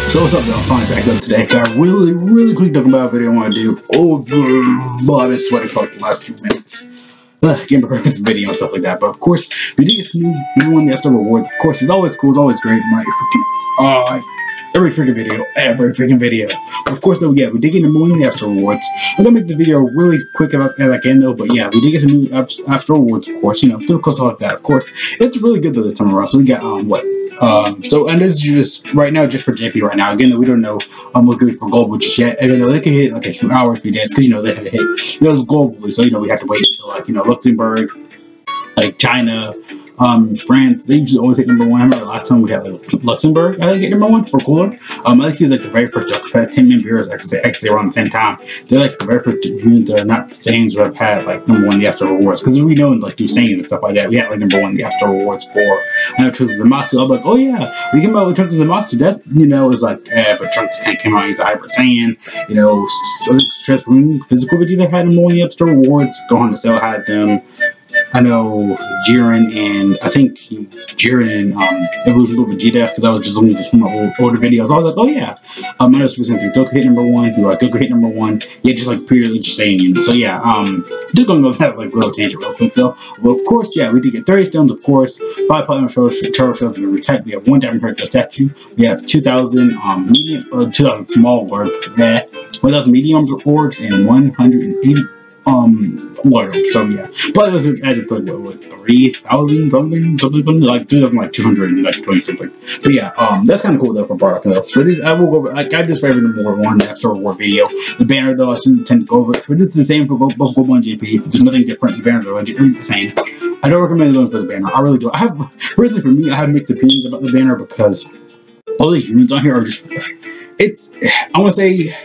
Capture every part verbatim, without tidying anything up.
So what's up, y'all? Finally back up today. Got a really, really quick talking about a video I want to do. Oh, well, I've been sweating for like the last few minutes. Ugh, getting prepared for this video and stuff like that. But of course, we did get some new, new one after rewards. Of course, it's always cool. It's always great. My freaking, uh, every freaking video, every freaking video. But of course, though, yeah, we did get number one after rewards. I'm gonna make the video really quick as, as I can, though. But yeah, we did get some new after rewards, of course. You know, still cool stuff like that. Of course, it's really good though this time around. So we got um what. Um, so, and this is just, right now, just for J P right now. Again, we don't know um, what's good for global just yet. Even though they can hit like a two hour, few days, because, you know, they had to hit, you know, it's globally. So, you know, we have to wait until, like, you know, Luxembourg, like China, um, France. They usually always hit number one. I remember last time we had like Luxembourg, I think, hit number one for cooler. Um, I think he was like the very first Junkfest. ten million beers, I could say, actually around the same time. They're like the very first units that are not sayings who have had like number one the after rewards. Because we know like do sayings and stuff like that. We had like number one the after rewards for I know Trunks Zamasu. I'm like, oh yeah, we came out with Trunks Zamasu. That's, you know, it was like, eh, but Trunks can't come out. He's a Hyper Saiyan. You know, so transforming physical Vegeta had number one the after rewards. Gohan to Cell had them. I know Jiren and I think he, Jiren and um, Evolution of Vegeta, because I was just looking at some old, older videos. I was like, oh yeah, um, Minus percent three, Goku hit number one. You are Goku hit number one. Yeah, just like purely just saying. You know? So yeah, um, just gonna go have like real tangent real quick though. Well, of course, yeah, we did get thirty stones, of course. Five platinum turtle shells of every type. We have one diamond heart statue. We have two thousand um medium, uh, two thousand small orb, yeah, one thousand medium orbs, and one hundred eighty. Um, loyal, so yeah, but it was added to like, what, three thousand something, something, something, like two thousand, like two hundred and like twenty something. But yeah, um, that's kind of cool though for Bardock though. But this, I will go over, like, I just favored the more one after reward video. The banner though, I shouldn't tend to go over it. For this is the same for both, both Global and J P. There's nothing different. The banners are legit, the same. I don't recommend going for the banner. I really do. I have, personally for me, I have mixed opinions about the banner because all these units on here are just, it's, I want to say,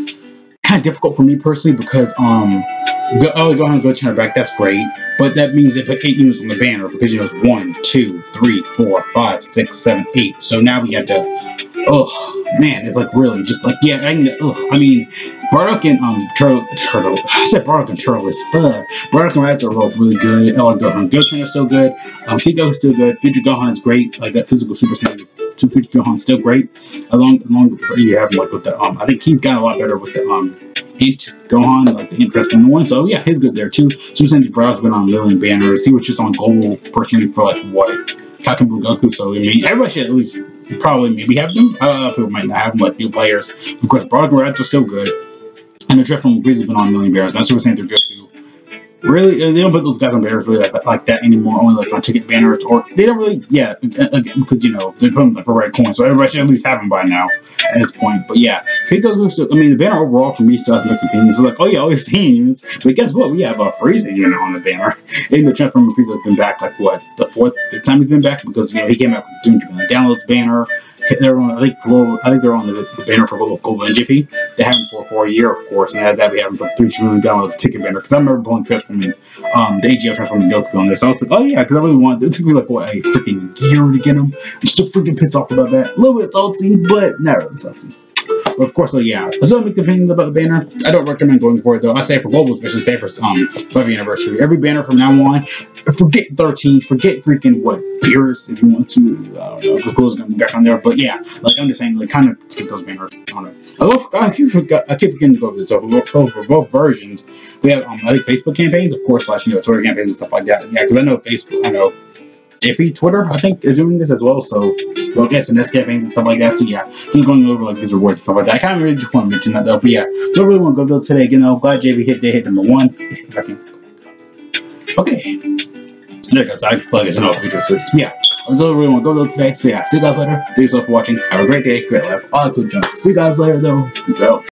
kind of difficult for me personally because um go, oh go ahead and go turn it back, that's great, but that means they put eight units on the banner because, you know, it's one, two, three, four, five, six, seven, eight. So now we have to, oh man, it's like really just like, yeah, I, can, ugh, I mean, Bardock and um Turtle, Turtle, I said Bardock and Turles, uh, Bardock and Rats are both really good. L R Gohan, Goten are still good. Um, Kid Goku's still good. Future Gohan is great. Like that physical Super Saiyan. Future Gohan's still great. Along, along, so you have him like with the um, I think he's got a lot better with the um, Int Gohan, like the interesting one. So yeah, he's good there too. Super Saiyan Bardock's been on Million Banners. He was just on Global personally for like what, Kakubu Goku. So I mean, everybody should at least probably maybe have them. I don't know, people might not have them, like new players. Of course, Bardock and Rats are still good. And the Drift from Frieza's been on Million Banners. That's Super Saiyan through Goku. Really, they don't put those guys on banners really like that, like that anymore. Only like on ticket banners, or they don't really, yeah, because, you know, they put them for red coins, so everybody should at least have them by now at this point. But yeah, Kid Goku still, I mean, the banner overall for me still has mixed opinions. It's like, oh yeah, all these units, but guess what? We have a Frieza unit on the banner, and the Transformer Frieza has been back like what, the fourth, fifth time he's been back, because, you know, he came out with the three hundred downloads banner. They're on, I think, global, I think they're on the, the banner for Global, Global and J P. They have them for, for a year, of course, and that we have them for three million downloads ticket banner. Because I remember pulling transforming, um, the A G L transforming Goku on there. So I was like, oh yeah, because I really wanted, it took me like, what, a freaking year to get them. I'm still freaking pissed off about that. A little bit salty, but not really salty. But of course, though, yeah. So I make the opinions about the banner. I don't recommend going for it, though. I say for Global, especially say for um five anniversary. Every banner from now on, forget thirteen, forget freaking what, Beerus, if you want to. I don't know, because Goku's gonna be back on there. But yeah, like I'm just saying, like kind of skip those banners on it. I love, I keep forgot, I keep forgetting to go over this. So for, for both versions, we have um I think Facebook campaigns, of course, slash you know Twitter campaigns and stuff like that. Yeah, because I know Facebook, I know J P Twitter, I think, is doing this as well. So, well, S N S campaigns and stuff like that. So, yeah, he's going over like these rewards and stuff like that. I kind of really just want to mention that though. But yeah, so I really want to go though today. Again, though, glad J P hit, they hit number one. If I can. Okay. There it goes. I plug it. I know video six. Yeah. I really want to go though today. So, yeah, see you guys later. Thank you so much for watching. Have a great day. Great life. All good jump. See you guys later though. Peace out.